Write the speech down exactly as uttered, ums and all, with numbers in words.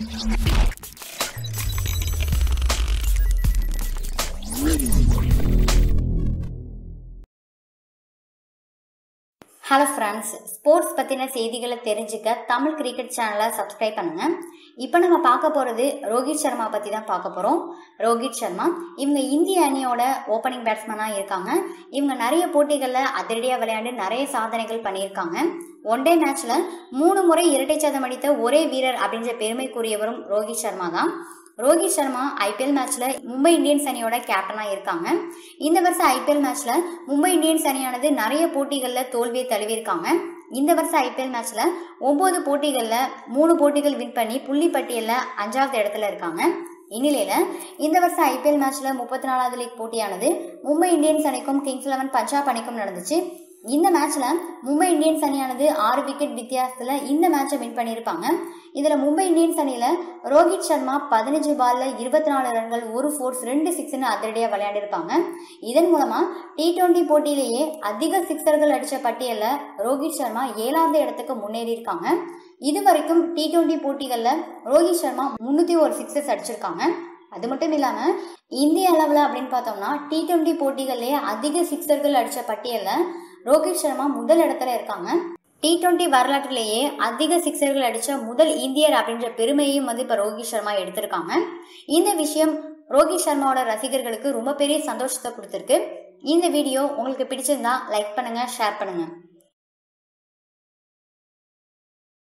Hello friends, sports பற்றின செய்திகளை தெரிஞ்சுக்க தமிழ் கிரிக்கெட் சேனலை சப்ஸ்கிரைப் பண்ணுங்கள். இப்போ நம்ம பார்க்க போகிறது ரோஹித் சர்மா பற்றி தான் பார்க்க போகிறோம். ரோஹித் சர்மா இவங்க இந்திய அணியோட ஓப்பனிங் பேட்ஸ்மேனாக இருக்காங்க. இவங்க நிறைய போட்டிகளில் அதிரடியாக விளையாண்டு நிறைய சாதனைகள் பண்ணியிருக்காங்க. ஒன் டே மேட்ச்சில் மூணு முறை இரட்டை சதம் அடித்த ஒரே வீரர் அப்படின்ற பெருமைக்குரியவரும் ரோஹித் சர்மா தான். ரோஹித் சர்மா ஐபிஎல் மேட்ச்ல மும்பை இந்தியன்ஸ் அணியோட கேப்டனா இருக்காங்க. இந்த வருஷம் ஐபிஎல் மேட்ச்ல மும்பை இந்தியன்ஸ் அணியானது நிறைய போட்டிகளில் தோல்வியை தழுவியிருக்காங்க. இந்த வருஷம் ஐபிஎல் மேட்ச்ல ஒன்பது போட்டிகள்ல மூணு போட்டிகள் வின் பண்ணி புள்ளி பட்டியல்ல அஞ்சாவது இடத்துல இருக்காங்க. இந்நிலையில இந்த வருஷம் ஐபிஎல் மேட்ச்ல முப்பத்தி நாலாவது லீக் போட்டியானது மும்பை இந்தியன்ஸ் அணிக்கும் கிங்ஸ் லெவன் பஞ்சாப் அணிக்கும் நடந்துச்சு. இந்த மேட்ச்ல மும்பை இந்தியன்ஸ் அணியானது ஆறு விக்கெட் வித்தியாசத்துல இந்த மேட்சை வின் பண்ணியிருப்பாங்க. இதுல மும்பை இந்தியன்ஸ் அணியில ரோஹித் சர்மா பதினஞ்சு பால்ல இருபத்தி நாலு ரன்கள், ஒரு ஃபோர்ஸ், ரெண்டு சிக்ஸ்னு அதிரடியா விளையாடிருப்பாங்க. இதன் மூலமா டி டுவெண்டி போட்டியிலேயே அதிக சிக்ஸர்கள் அடிச்ச பட்டியல்ல ரோஹித் சர்மா ஏழாவது இடத்துக்கு முன்னேறி இருக்காங்க. இது வரைக்கும் டி டுவெண்டி போட்டிகள்ல ரோஹித் சர்மா முன்னூத்தி ஒரு சிக்ஸஸ் அடிச்சிருக்காங்க. அது மட்டும் இல்லாம இந்திய அளவுல அப்படின்னு பார்த்தோம்னா டி டுவெண்டி போட்டிகள்லயே அதிக சிக்ஸர்கள் அடிச்ச பட்டியல்ல ரோஹித் சர்மா முதல் இடத்துல இருக்காங்க. டி டுவெண்டி வரலாற்றிலேயே அதிக சிக்ஸர்கள் அடிச்ச முதல் இந்தியர் அப்படின்ற பெருமையையும் வந்து இப்ப ரோஹித் சர்மா எடுத்திருக்காங்க. இந்த விஷயம் ரோஹித் சர்மாவோட ரசிகர்களுக்கு ரொம்ப பெரிய சந்தோஷத்தை கொடுத்திருக்கு. இந்த வீடியோ உங்களுக்கு பிடிச்சிருந்தா லைக் பண்ணுங்க, ஷேர் பண்ணுங்க.